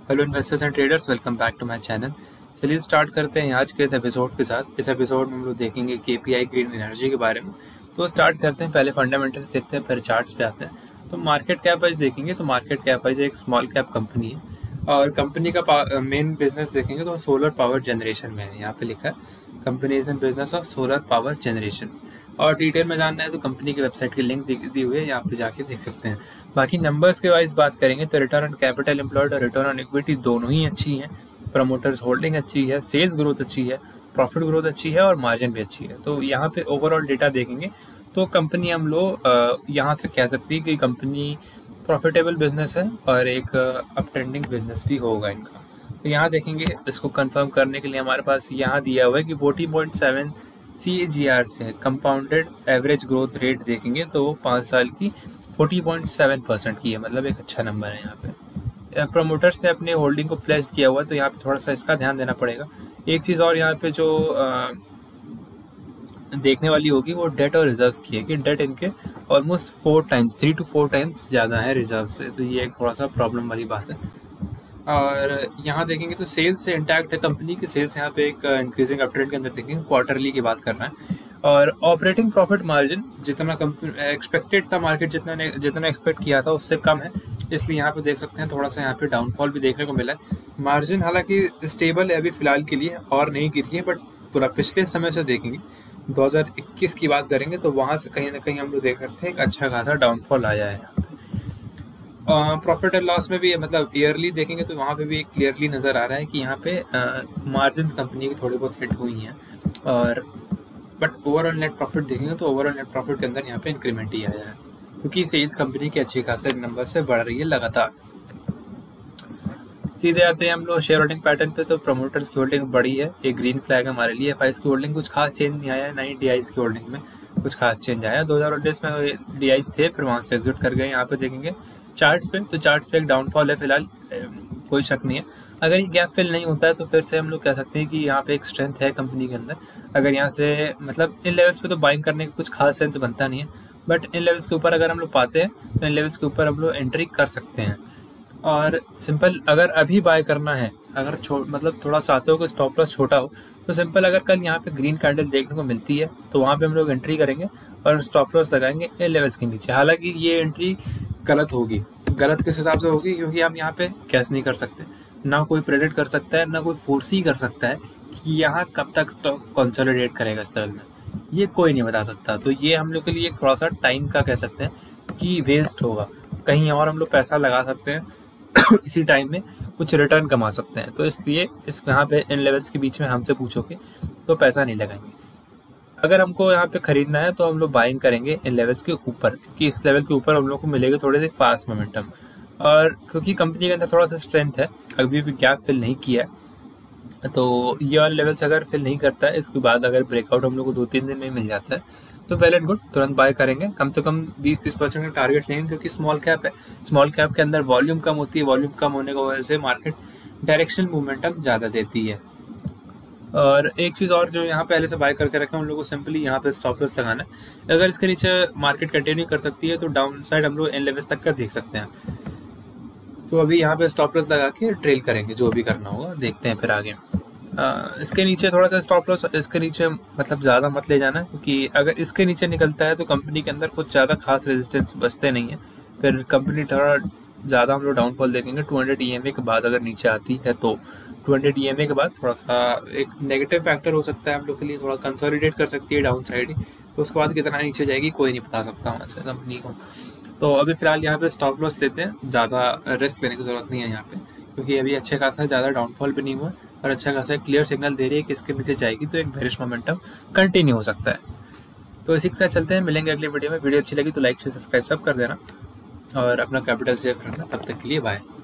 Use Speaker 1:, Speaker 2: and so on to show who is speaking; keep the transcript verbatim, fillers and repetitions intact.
Speaker 1: Hello investors and traders, welcome back to my channel. चलिए start करते हैं आज के इस एपिसोड के साथ। इस एपिसोड में हम लोग देखेंगे केपीआई ग्रीन एनर्जी के बारे में। तो स्टार्ट करते हैं, पहले फंडामेंटल्स देखते हैं, फिर चार्ट्स पे आते हैं। तो मार्केट कैप वाइज देखेंगे तो मार्केट कैप वाइज एक स्मॉल कैप कंपनी है और कंपनी का मेन बिजनेस देखेंगे तो सोलर पावर जनरेशन में है। यहाँ पे लिखा है company is in business of solar power generation. और डिटेल में जानना है तो कंपनी की वेबसाइट की लिंक दी हुई है, यहाँ पे जाके देख सकते हैं। बाकी नंबर्स के वाइज बात करेंगे तो रिटर्न ऑन कैपिटल एम्प्लॉयड और रिटर्न ऑन इक्विटी दोनों ही अच्छी हैं। प्रमोटर्स होल्डिंग अच्छी है, सेल्स ग्रोथ अच्छी है, प्रॉफिट ग्रोथ अच्छी है और मार्जिन भी अच्छी है। तो यहाँ पे ओवरऑल डेटा देखेंगे तो कंपनी हम लोग यहाँ से कह सकते हैं कि कंपनी प्रॉफिटेबल बिजनेस है और एक अपट्रेंडिंग बिजनेस भी होगा इनका। तो यहाँ देखेंगे, इसको कंफर्म करने के लिए हमारे पास यहाँ दिया हुआ है कि forty point seven C A G R से कंपाउंडेड एवरेज ग्रोथ रेट देखेंगे तो वो पाँच साल की फोर्टी पॉइंट सेवन परसेंट की है, मतलब एक अच्छा नंबर है। यहाँ पे प्रमोटर्स ने अपने होल्डिंग को प्लेस किया हुआ है तो यहाँ पे थोड़ा सा इसका ध्यान देना पड़ेगा। एक चीज़ और यहाँ पे जो आ, देखने वाली होगी वो डेट और रिजर्व्स की है कि डेट इनके almost four times three to four times ज़्यादा है रिजर्व से, तो ये एक थोड़ा सा प्रॉब्लम वाली बात है। और यहाँ देखेंगे तो सेल्स से इंटैक्ट है कंपनी की, सेल्स यहाँ पे एक इंक्रीजिंग अपट्रेंड के अंदर देखेंगे, क्वार्टरली की बात करना है। और ऑपरेटिंग प्रॉफिट मार्जिन जितना एक्सपेक्टेड था, मार्केट जितना ने जितना एक्सपेक्ट किया था उससे कम है, इसलिए यहाँ पे देख सकते हैं थोड़ा सा यहाँ पे डाउनफॉल भी देखने को मिला है। मार्जिन हालांकि स्टेबल है अभी फिलहाल के लिए और नहीं गिरी है, बट पूरा पिछले समय से देखेंगे दो हज़ार इक्कीस की बात करेंगे तो वहाँ से कहीं ना कहीं हम लोग देख सकते हैं एक अच्छा खासा डाउनफॉल आया है। प्रॉफिट एंड लॉस में भी मतलब ईयरली देखेंगे तो वहाँ पे भी एक क्लियरली नज़र आ रहा है कि यहाँ पे मार्जिन कंपनी की थोड़ी बहुत हिट हुई हैं। और बट ओवरऑल नेट प्रॉफिट देखेंगे तो ओवरऑल नेट प्रॉफिट के अंदर यहाँ पे इंक्रीमेंट ही आया है क्योंकि सेल्स कंपनी के अच्छे खासे नंबर से बढ़ रही है लगातार। सीधे आते हैं हम लोग शेयर होल्डिंग पैटर्न पे, तो प्रमोटर्स की होल्डिंग बड़ी है, एक ग्रीन फ्लैग हमारे लिए। एफ आईज की होल्डिंग कुछ खास चेंज नहीं आया, ना ही डी आईज की होल्डिंग में कुछ खास चेंज आया। दो हज़ार उन्नीस में डी आईज थे, फिर वहाँ से एग्जिट कर गए। यहाँ पे देखेंगे चार्ट्स पे तो चार्ट्स पे एक डाउनफॉल है फिलहाल, कोई शक नहीं है। अगर ये गैप फिल नहीं होता है तो फिर से हम लोग कह सकते हैं कि यहाँ पे एक स्ट्रेंथ है कंपनी के अंदर। अगर यहाँ से मतलब इन लेवल्स पे तो बाइंग करने का कुछ खास सेंस बनता नहीं है, बट इन लेवल्स के ऊपर अगर हम लोग पाते हैं तो इन लेवल्स के ऊपर हम लोग एंट्री कर सकते हैं। और सिंपल अगर अभी बाय करना है, अगर मतलब थोड़ा चाहते हो कि स्टॉप लॉस छोटा हो, तो सिंपल अगर कल यहाँ पे ग्रीन कैंडल देखने को मिलती है तो वहाँ पे हम लोग एंट्री करेंगे और स्टॉप लॉस लगाएंगे इन लेवल्स के नीचे। हालांकि ये एंट्री गलत होगी, गलत किस हिसाब से होगी क्योंकि हम यहाँ पे कैश नहीं कर सकते, ना कोई प्रेडिक्ट कर सकता है, ना कोई फोर्सी कर सकता है कि यहाँ कब तक स्टॉक कंसोलिडेट करेगा इस लेवल में, ये कोई नहीं बता सकता। तो ये हम लोग के लिए थोड़ा सा टाइम का कह सकते हैं कि वेस्ट होगा, कहीं और हम लोग पैसा लगा सकते हैं इसी टाइम में कुछ रिटर्न कमा सकते हैं। तो इसलिए इस यहाँ पे इन लेवल्स के बीच में हमसे पूछोगे तो पैसा नहीं लगाएंगे। अगर हमको यहाँ पे खरीदना है तो हम लोग बाइंग करेंगे इन लेवल्स के ऊपर, क्योंकि इस लेवल के ऊपर हम लोग को मिलेगा थोड़े से फास्ट मोमेंटम। और क्योंकि कंपनी के अंदर थोड़ा सा स्ट्रेंथ है, अभी भी गैप फिल नहीं किया है, तो ये वाले लेवल्स अगर फिल नहीं करता है, इसके बाद अगर ब्रेकआउट हम लोग को दो तीन दिन में मिल जाता है तो वेल एंड गुड, तुरंत बाय करेंगे। कम से कम बीस तीस परसेंट का टारगेट लेंगे क्योंकि स्मॉल कैप है, स्मॉल कैप के अंदर वॉल्यूम कम होती है, वॉल्यूम कम होने की वजह से मार्केट डायरेक्शनल मोमेंटम ज़्यादा देती है। और एक चीज़ और जो यहाँ पहले से बाय करके रखें, हम लोग को सिंपली यहाँ पे स्टॉप लॉस लगाना है। अगर इसके नीचे मार्केट कंटिन्यू कर सकती है तो डाउन साइड हम लोग इन लेवल्स तक का देख सकते हैं। तो अभी यहाँ पे स्टॉप लॉस लगा के ट्रेल करेंगे, जो भी करना होगा देखते हैं फिर आगे। आ, इसके नीचे थोड़ा सा स्टॉप लॉस इसके नीचे मतलब ज़्यादा मत ले जाना, क्योंकि अगर इसके नीचे निकलता है तो कंपनी के अंदर कुछ ज़्यादा खास रेजिस्टेंस बचते नहीं है, फिर कंपनी थोड़ा ज़्यादा हम लोग डाउनफॉल देखेंगे। Two hundred E M A के बाद अगर नीचे आती है तो two hundred E M A के बाद थोड़ा सा एक नेगेटिव फैक्टर हो सकता है हम लोग के लिए, थोड़ा कंसोलिडेट कर सकती है डाउन साइड ही, तो उसके बाद कितना नीचे जाएगी कोई नहीं बता सकता वहाँ से कंपनी को। तो अभी फिलहाल यहाँ पे स्टॉप लॉस लेते हैं, ज़्यादा रिस्क लेने की ज़रूरत नहीं है यहाँ पे, क्योंकि अभी अच्छे खासा ज़्यादा डाउनफॉल भी नहीं हुआ और अच्छा खासा क्लियर सिग्नल दे रही है कि इसके नीचे जाएगी तो एक बेरिश मोमेंटम कंटिन्यू हो सकता है। तो इसी के साथ चलते हैं, मिलेंगे अगली वीडियो में। वीडियो अच्छी लगी तो लाइक शेयर सब्सक्राइब सब कर देना और अपना कैपिटल सेव रखना। तब तक के लिए बाय।